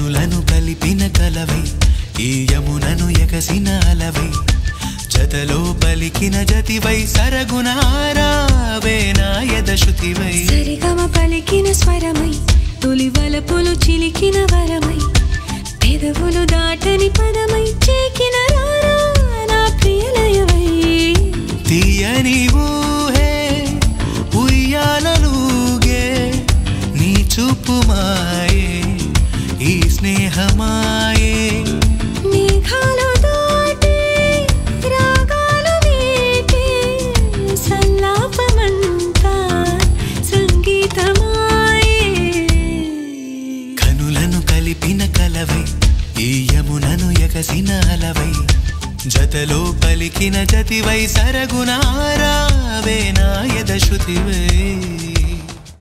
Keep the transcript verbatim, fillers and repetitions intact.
కనులను కలిపిన కలవై ఈ యమునను ఎగసిన అలవై జతలో పలికిన జతివై సరగుణ ఆరావే నా యదశృతివై సరిగమ పలికిన స్వరమై తొలి వలపులు చిలికిన వరమై పెదవులు దాటని పదమై చేకిన రారా నా ప్రియలయవై తీయని ఊహే ఉయ్యాలలుగే నీ చూపు మాయే ఈ స్నేహమాయే మేఘాలు దాటి రాగాలు మీటే సల్లాపమంతా సంగీతమాయే కనులను కలిపిన కలవై ఈ యమునను ఎగసిన అలవై జతలో పలికిన జతివై సరగుణ ఆరావే నా యదశృతివై